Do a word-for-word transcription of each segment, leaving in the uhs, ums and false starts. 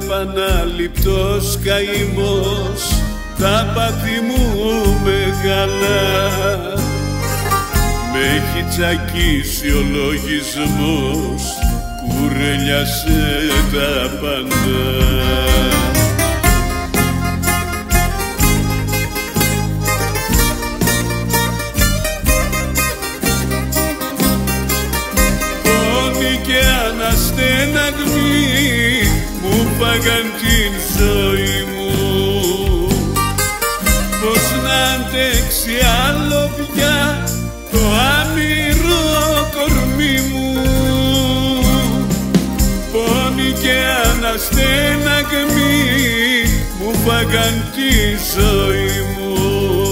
Ανεπαναληπτός καημός, τα πάθη μου μεγάλα, με έχει τσακίσει ο λογισμός, κουρελιάσε τα πάντα. Αναστέναγμοι μου φάγαν την ζωή μου, πως να αντέξει άλλο πια το άμυρο κορμί μου. Πόνοι και αναστέναγμοι μου φάγαν τη ζωή μου,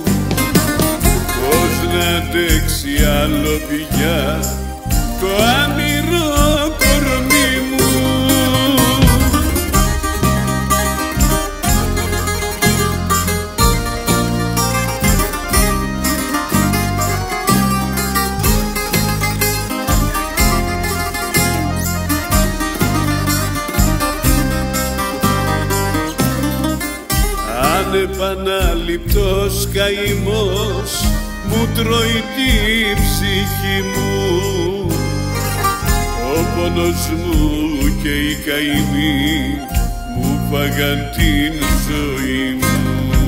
πως να αντέξει άλλο πια το άμυρο κορμί μου. Ανεπαναληπτός καημός μου τρώει τη ψυχή μου, ο πόνος μου και οι καημοί μου φάγαν την ζωή μου.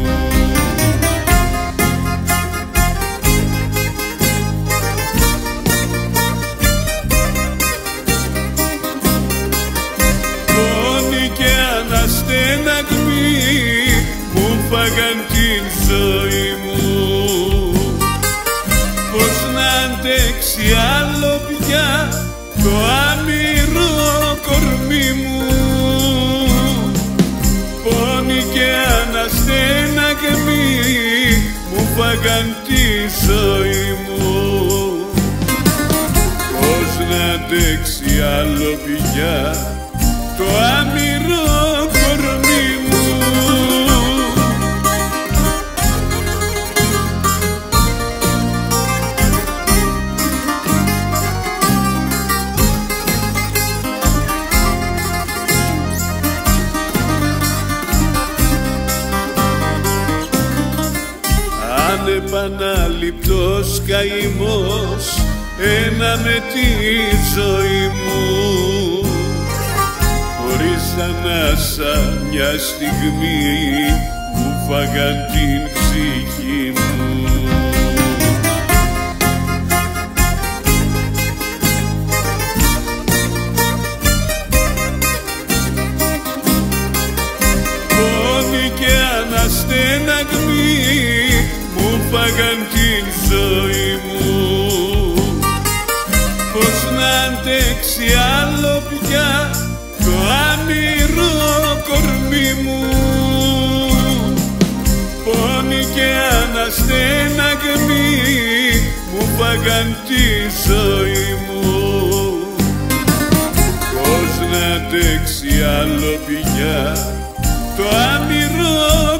Πόνοι και αναστέναγμοι μου φάγαν την ζωή μου, πως να αντέξει άλλο πια το άμυρο κορμί μου. Πόνοι και αναστέναγμοι μου φάγαν τη ζωή μου, πως να αντέξει άλλο πια το άμυρο κορμί μου. Ανεπαναληπτός καημός, ένα με τη ζωή μου, χωρίς ανάσα μια στιγμή μου φάγαν την ψυχή μου. Πόνοι και αναστέναγμοι μου φάγαν την ζωή μου, πως να αντέξει άλλο πια το άμυρο κορμί μου. Πόνοι και αναστέναγμοι μου φάγαν τη ζωή μου, πως να αντέξει άλλο πια το άμυρο